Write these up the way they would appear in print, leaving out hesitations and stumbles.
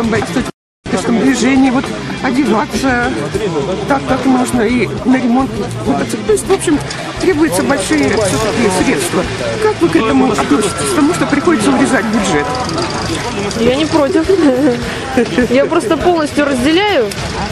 в движении, вот одеваться так, как можно, и на ремонт мотоцикла. То есть, в общем, требуются большие все-таки средства. Как вы к этому относитесь? Потому что приходится урезать бюджет. Я не против. Я просто полностью разделяю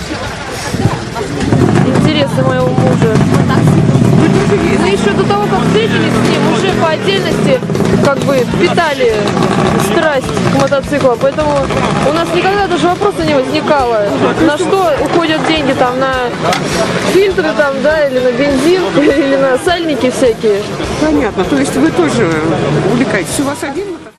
интересы моего мужа. Ну, еще до того, как встретились с ним, уже по отдельности как бы питали страсть к мотоциклу. Поэтому у нас никогда даже вопроса не возникало, на что уходят деньги, там, на фильтры, там, да, или на бензин, или на сальники всякие. Понятно. То есть вы тоже увлекаетесь. У вас один мотоцикл?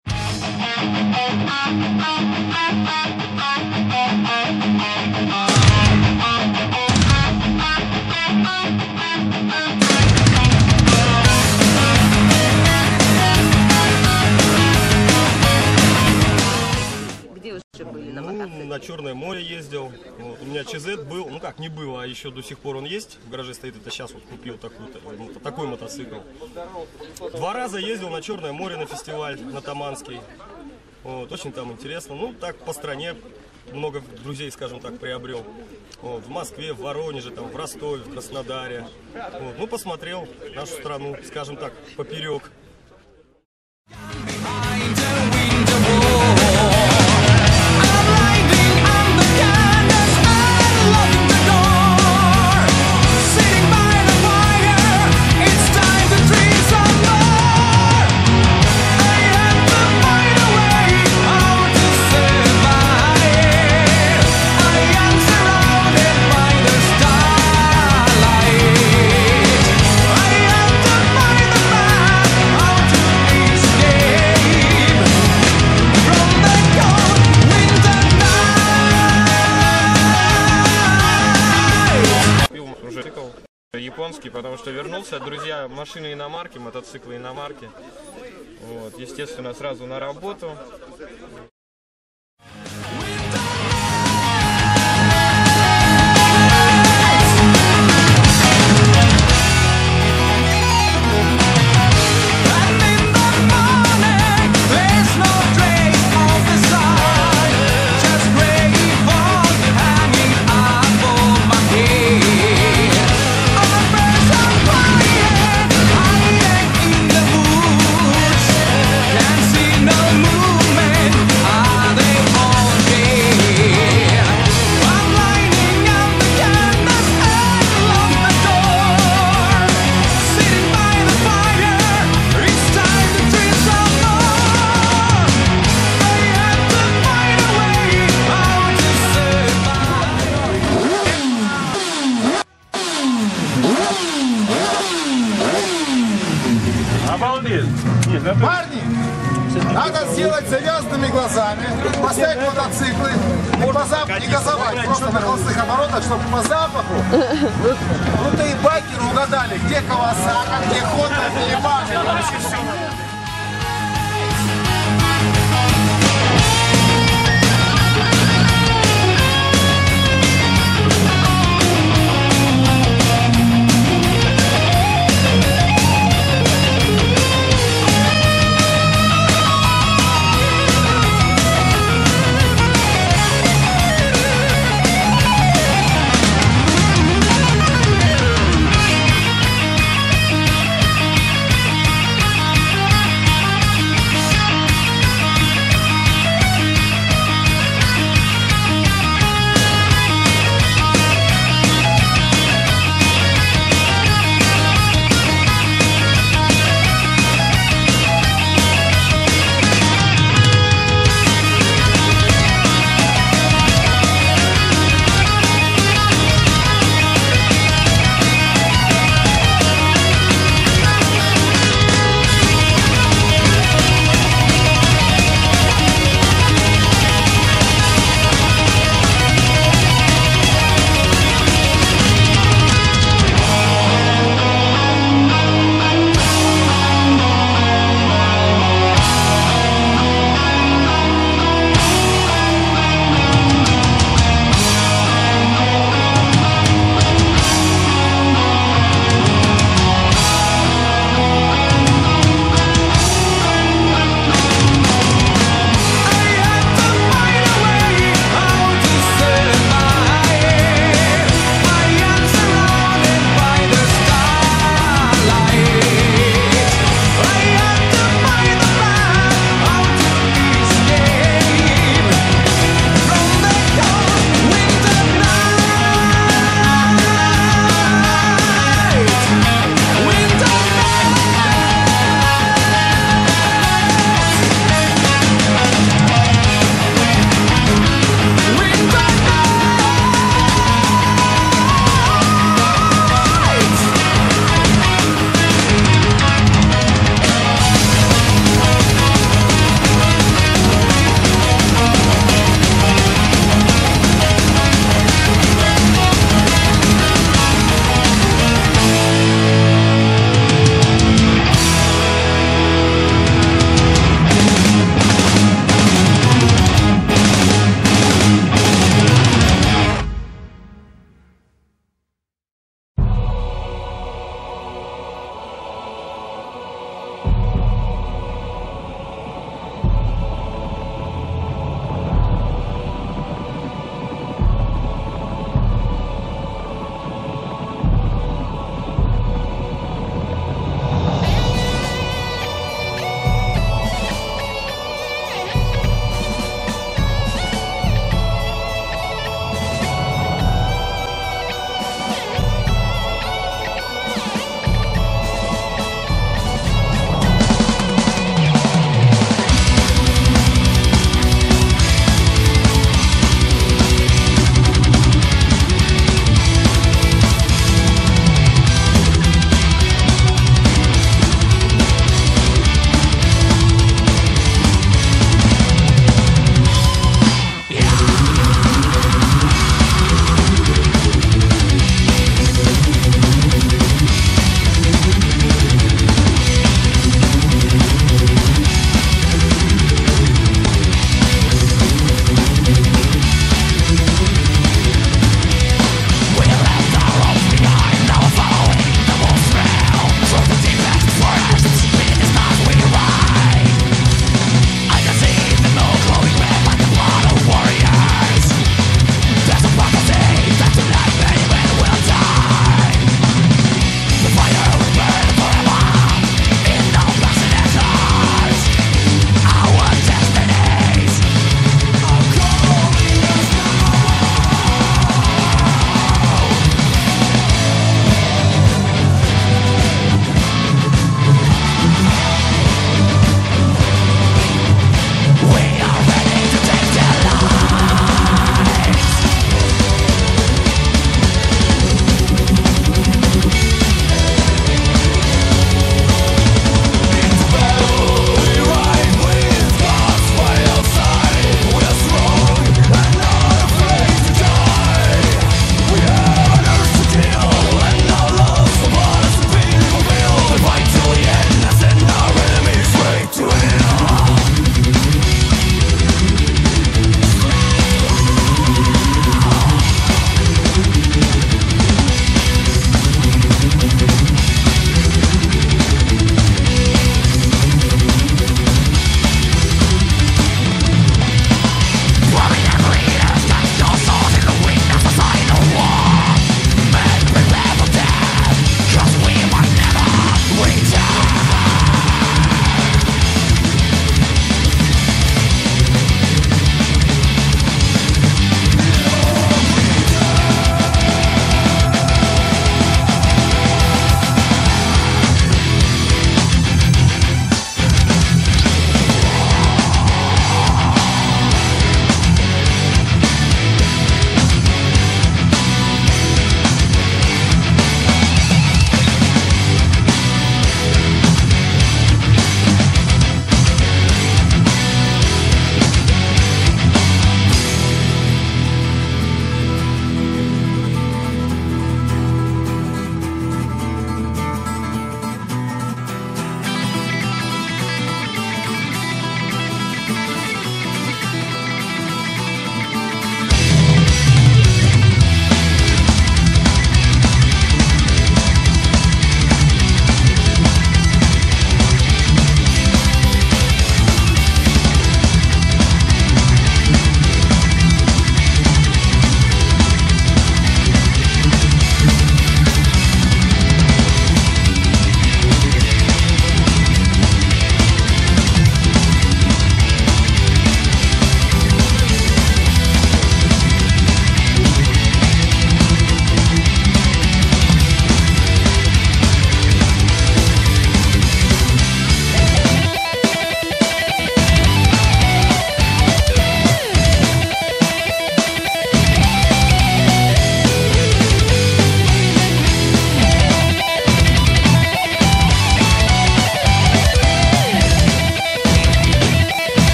На Черное море ездил. Вот. У меня ЧЗ был, ну как, не было, а еще до сих пор он есть. В гараже стоит, это сейчас вот купил такой мотоцикл. 2 раза ездил на Черное море на фестиваль, на Таманский. Вот. Очень там интересно. Ну, так по стране много друзей, скажем так, приобрел. Вот. В Москве, в Воронеже, там, в Ростове, в Краснодаре. Вот. Ну, посмотрел нашу страну, скажем так, поперек. Японский, потому что вернулся, друзья, машины иномарки, мотоциклы иномарки. Вот, естественно, сразу на работу. Парни, надо сделать завязанными глазами, поставить мотоциклы и газовать просто на холостых оборотах, чтобы по запаху крутые байкеры угадали, где Кавасака, где Honda, где Yamaha.